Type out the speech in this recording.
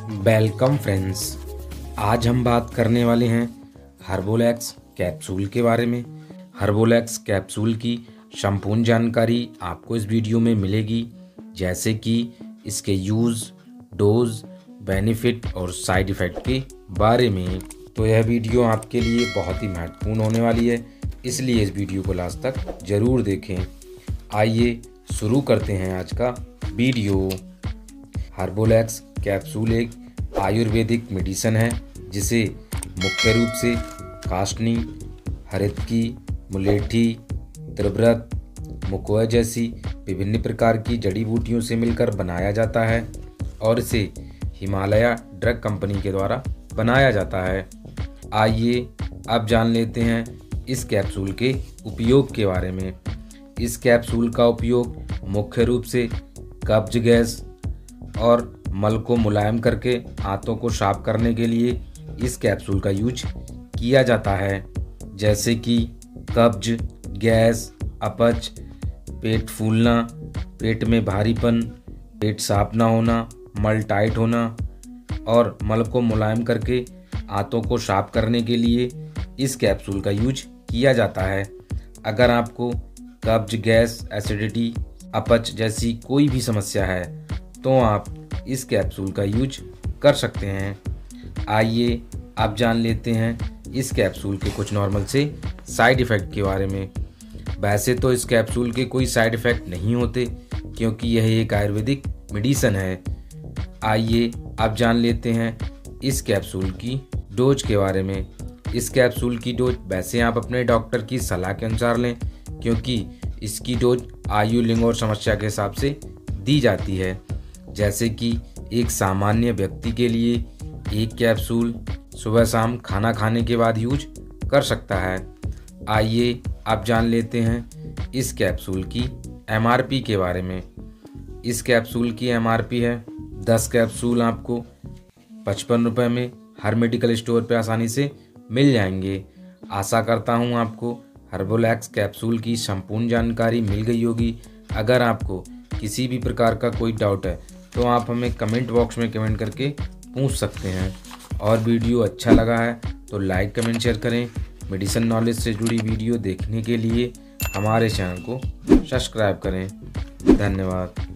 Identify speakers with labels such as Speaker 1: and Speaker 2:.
Speaker 1: Welcome friends. आज हम बात करने वाले हैं हर्बोलैक्स कैप्सूल के बारे में। हर्बोलैक्स कैप्सूल की संपूर्ण जानकारी आपको इस वीडियो में मिलेगी, जैसे कि इसके यूज़, डोज, बेनिफिट और साइड इफ़ेक्ट के बारे में। तो यह वीडियो आपके लिए बहुत ही महत्वपूर्ण होने वाली है, इसलिए इस वीडियो को लास्ट तक ज़रूर देखें। आइए शुरू करते हैं आज का वीडियो। हर्बोलैक्स कैप्सूल एक आयुर्वेदिक मेडिसिन है, जिसे मुख्य रूप से काष्टनी, हरितकी, मुलेठी, त्रिव्रत, मुकोआ जैसी विभिन्न प्रकार की जड़ी बूटियों से मिलकर बनाया जाता है और इसे हिमालय ड्रग कंपनी के द्वारा बनाया जाता है। आइए अब जान लेते हैं इस कैप्सूल के उपयोग के बारे में। इस कैप्सूल का उपयोग मुख्य रूप से कब्ज, गैस और मल को मुलायम करके आंतों को साफ करने के लिए इस कैप्सूल का यूज किया जाता है, जैसे कि कब्ज, गैस, अपच, पेट फूलना, पेट में भारीपन, पेट साफ ना होना, मल टाइट होना और मल को मुलायम करके आंतों को साफ करने के लिए इस कैप्सूल का यूज किया जाता है। अगर आपको कब्ज, गैस, एसिडिटी, अपच जैसी कोई भी समस्या है तो आप इस कैप्सूल का यूज कर सकते हैं। आइए अब जान लेते हैं इस कैप्सूल के कुछ नॉर्मल से साइड इफ़ेक्ट के बारे में। वैसे तो इस कैप्सूल के कोई साइड इफ़ेक्ट नहीं होते, क्योंकि यह एक आयुर्वेदिक मेडिसिन है। आइए अब जान लेते हैं इस कैप्सूल की डोज के बारे में। इस कैप्सूल की डोज वैसे आप अपने डॉक्टर की सलाह के अनुसार लें, क्योंकि इसकी डोज आयु, लिंग और समस्या के हिसाब से दी जाती है। जैसे कि एक सामान्य व्यक्ति के लिए एक कैप्सूल सुबह शाम खाना खाने के बाद यूज कर सकता है। आइए अब जान लेते हैं इस कैप्सूल की एमआरपी के बारे में। इस कैप्सूल की एमआरपी है 10 कैप्सूल आपको 55 रुपये में हर मेडिकल स्टोर पर आसानी से मिल जाएंगे। आशा करता हूँ आपको हर्बोलैक्स कैप्सूल की संपूर्ण जानकारी मिल गई होगी। अगर आपको किसी भी प्रकार का कोई डाउट है तो आप हमें कमेंट बॉक्स में कमेंट करके पूछ सकते हैं। और वीडियो अच्छा लगा है तो लाइक, कमेंट, शेयर करें। मेडिसिन नॉलेज से जुड़ी वीडियो देखने के लिए हमारे चैनल को सब्सक्राइब करें। धन्यवाद।